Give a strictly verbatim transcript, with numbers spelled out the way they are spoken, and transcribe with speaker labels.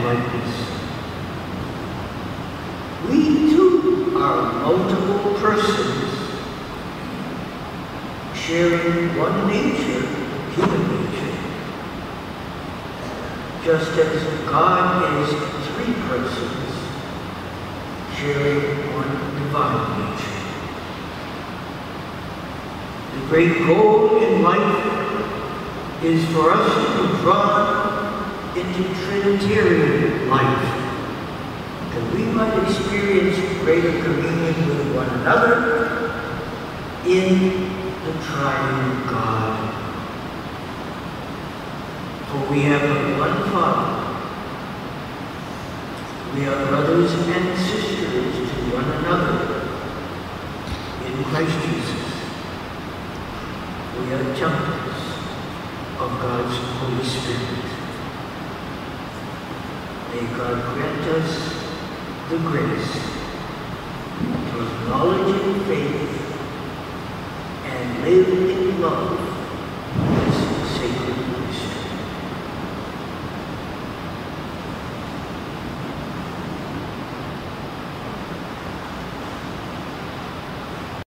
Speaker 1: and likeness. We too are multiple persons sharing one nature, human nature, just as God is three persons sharing one divine nature. The great goal in life is for us to be drawn into Trinitarian life, that we might experience greater communion with one another in the triune God. For we have but one Father. We are brothers and sisters to one another in Christ Jesus. We are temples of God's Holy Spirit. May God grant us the grace to acknowledge in faith and live in love